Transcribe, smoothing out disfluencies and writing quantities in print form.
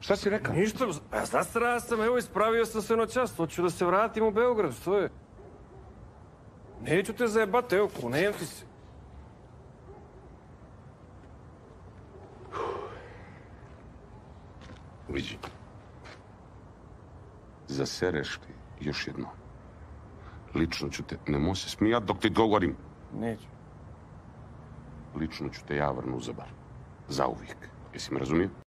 Šta si rekao? Ništa, pa zastarao sam, evo ispravio sam se noćas, hoću da se vratim u Beograd, što je? Neću te zajebati, evo, kunem ti se. Vidi. Zasereš li još jedno? Lično ću te, nemoj se smijat dok ti govorim. Neću. Lično ću te ja vrnu za bar. Zauvijek. Jesi me razumio?